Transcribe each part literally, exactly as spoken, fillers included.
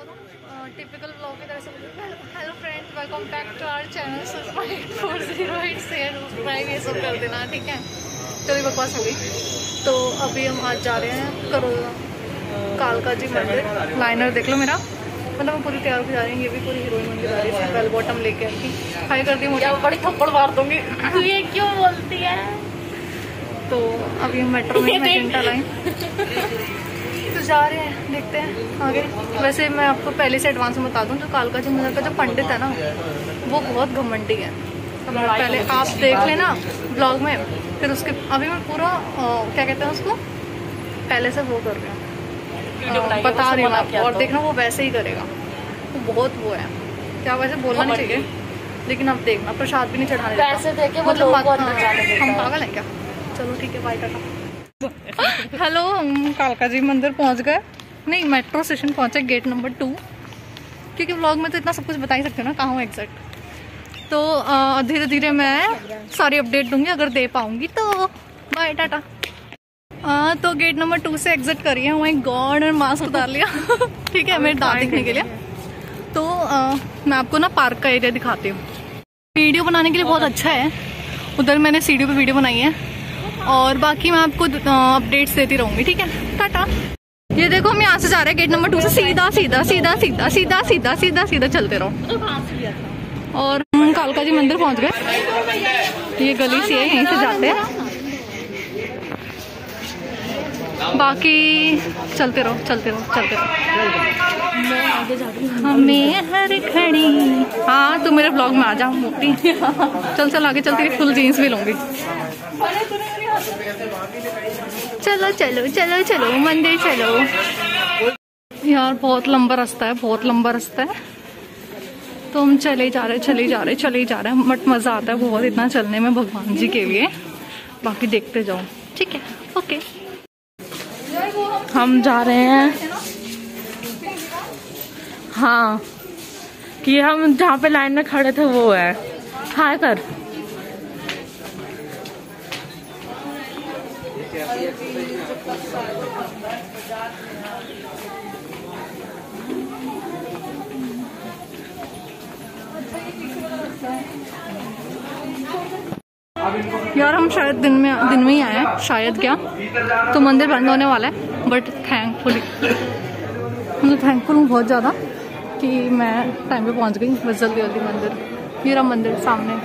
Typical blog की तरह से hello friends, welcome back to our channel four zero eight share subscribe ये सब कर देना, ठीक है। चलिए बकवास हो गई। तो अभी हम आज जा रहे हैं करो कालका जी मंदिर। लाइनर देख लो मेरा, मतलब मैं पूरी तैयार हो जा रही हूँ। ये भी पूरी हीरोइन बन के जा रही है, बेल बॉटम लेके आएगी। हाई कर दी मुझे, बड़ी थप्पड़ मार दूंगी। ये क्यों बोलती है? तो अभी हम मेट्रो में मैजेंटा लाइन तो जा रहे हैं, देखते हैं आगे। वैसे मैं आपको पहले से एडवांस में बता दूं, जो कालका जी मंदिर का जो पंडित है ना, वो बहुत घमंडी है। तो पहले आप देख लेना ब्लॉग में, फिर उसके अभी मैं पूरा आ, क्या कहते हैं उसको, पहले से वो कर रही हूँ, बता रही हूँ आपको। और देखना वो वैसे ही करेगा, वो बहुत वो है क्या, वैसे बोलना नहीं चाहिए, लेकिन आप देखना प्रसाद भी नहीं चढ़ाने देता। मतलब हम पागल हैं क्या? चलो ठीक है, बाय टाटा। हेलो, हम कालका जी मंदिर पहुंच गए, नहीं मेट्रो स्टेशन पहुंचे, गेट नंबर टू। क्योंकि व्लॉग में तो इतना सब कुछ बता ही सकते हो ना कहाँ हूँ एग्जैक्ट। तो धीरे धीरे मैं सारी अपडेट दूंगी अगर दे पाऊंगी तो। Bye tata. आ, तो गेट नंबर टू से एग्जिट करिए। माय गॉड, और मास्क उतार लिया। ठीक है, मेरे दांत दिखने के लिए। तो आ, मैं आपको ना पार्क का एरिया दिखाती हूँ। वीडियो बनाने के लिए बहुत अच्छा है। उधर मैंने सीढ़ी पे वीडियो बनाई है, और बाकी मैं आपको अपडेट्स देती रहूंगी, ठीक है। टाटा। ये देखो हम यहाँ से जा रहे हैं गेट नंबर टू से, सीधा सीधा सीधा सीधा सीधा सीधा सीधा सीधा चलते रहो। और हम कालका जी मंदिर पहुंच गए। ये गली सी है, यहीं से जाते हैं। बाकी चलते रहो चलते रहो चलते रहो। मैं आगे जा रही हूँ, हमें हर घड़ी। हाँ, तू मेरे ब्लॉग में आ जा मोटी। चल चल आगे चलती, फुल जीन्स भी लूंगी। चलो चलो चलो चलो मंदिर चलो। यार बहुत लंबा रास्ता है, बहुत लंबा रास्ता है। तो हम चले जा रहे चले जा रहे चले जा रहे हैं, बट मजा आता है बहुत इतना चलने में भगवान जी के लिए। बाकी देखते जाओ, ठीक है। ओके, हम जा रहे हैं। हाँ, कि हम जहाँ पे लाइन में खड़े थे वो है। हाय कर। यार हम शायद दिन में दिन में ही आए हैं, शायद क्या। तो मंदिर बंद होने वाला है, बट थैंकफुली मतलब थैंकफुल हूँ बहुत ज़्यादा कि मैं टाइम पे पहुँच गई। बस जल्दी जल्दी मंदिर, मेरा मंदिर सामने।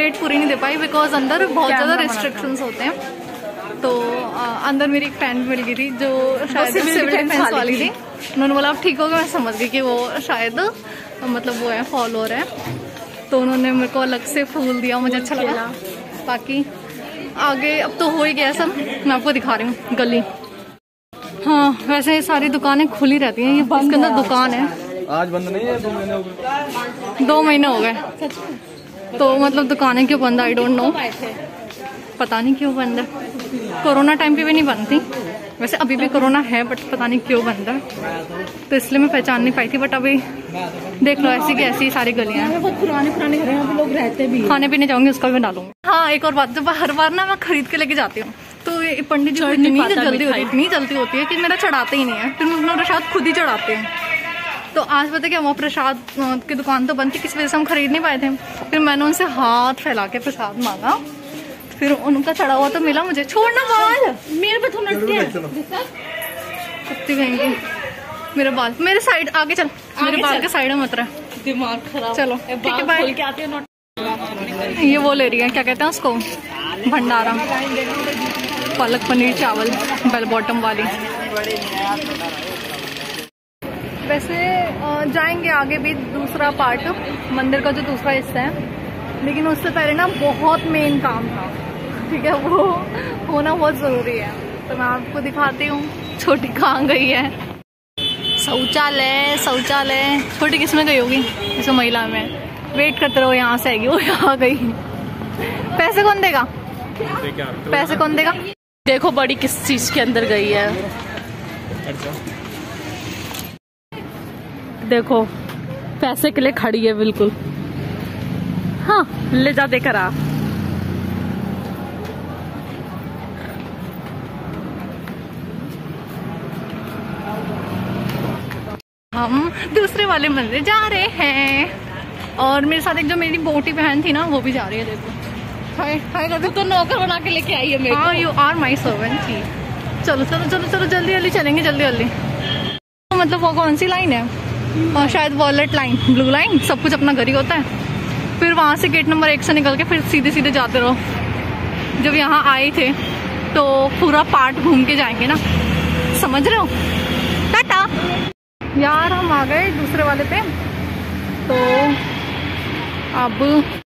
हाइट पूरी नहीं दे पाई बिकॉज अंदर बहुत ज़्यादा रिस्ट्रिक्शंस होते हैं। तो आ, अंदर मेरी एक फ्रेंड मिल गई थी जो शायद सिविल डिफेंस वाली थी। उन्होंने बोला अब ठीक हो गया, मैं समझ गई कि वो शायद मतलब वो है फॉलोअर है, तो उन्होंने मेरे को अलग से फूल दिया, मुझे अच्छा लगा। बाकी आगे अब तो हो ही गया सब, मैं आपको दिखा रही हूँ गली। हाँ वैसे ये सारी दुकानें खुली रहती हैं, ये इसके अंदर दुकान है। आज बंद नहीं है, दो महीने हो गए। दो महीने हो गए तो मतलब दुकानें क्यों बंद, आई डोंट नो, पता नहीं क्यों बंद है। कोरोना टाइम पे भी नहीं बंद थी, वैसे अभी भी कोरोना है बट पता नहीं क्यों बंद है, तो इसलिए मैं पहचान नहीं पाई थी। बट अभी देख लो ऐसी की ऐसी सारी गलियां हैं, बहुत पुराने पुराने घर हैं, लोग रहते भी। खाने पीने जाऊंगी उसका भी डालूंगी। हाँ एक और बात, जब हर बार ना मैं खरीद के लेके जाती हूँ तो ये पंडित जी इतनी जल्दी होती है इतनी जल्दी होती है कि मेरा चढ़ाते ही नहीं है, फिर मैं प्रसाद खुद ही चढ़ाते हैं। तो आज पता क्या, वो प्रसाद की दुकान तो बंद थी, किस वजह से हम खरीद नहीं पाए थे। फिर मैंने उनसे हाथ फैला के प्रसाद मांगा, फिर उनका चढ़ा हुआ तो मिला मुझे। छोड़ना बाल मेरे पे थोड़ा कुत्ती कहेंगी, मेरे बाल मेरे साइड आगे चल, मेरे बाल के साइड में मत रहा, दिमाग खराब। चलो ठीक है बाय। ये वो ले रही है, क्या कहते हैं उसको, भंडारा, पालक पनीर चावल बेल बॉटम वाली। वैसे जाएंगे आगे भी दूसरा पार्ट, मंदिर का जो दूसरा हिस्सा है, लेकिन उससे पहले ना बहुत मेन काम था, ठीक है, वो होना बहुत जरूरी है, तो मैं आपको दिखाती हूँ। छोटी कहाँ गई है, शौचालय शौचालय छोटी किस में गई होगी, इसमें महिला में। वेट करते रहो, यहाँ से आएगी, वो यहाँ गई। पैसे कौन देगा, पैसे कौन देगा। देखो बड़ी किस चीज के अंदर गई है, देखो पैसे के लिए खड़ी है बिल्कुल। हाँ ले जा देकर आ। हम दूसरे वाले मंदिर जा रहे हैं और मेरे साथ एक जो मेरी बोटी बहन थी ना वो भी जा रही है। देखो हाय हाय कर, तो नौकर बना के लेके आई है मेरे को। हाँ यू आर माई सर्वेंट थी। चलो चलो चलो चलो जल्दी जल्दी चलेंगे, जल्दी जल्दी। तो मतलब वो कौन सी लाइन है, और शायद वॉलेट लाइन, ब्लू लाइन, सब कुछ अपना घर ही होता है। फिर वहाँ से गेट नंबर एक से निकल के फिर सीधे सीधे जाते रहो। जब यहाँ आए थे तो पूरा पार्ट घूम के जाएंगे ना, समझ रहे हो। टाटा यार, हम आ गए दूसरे वाले पे, तो अब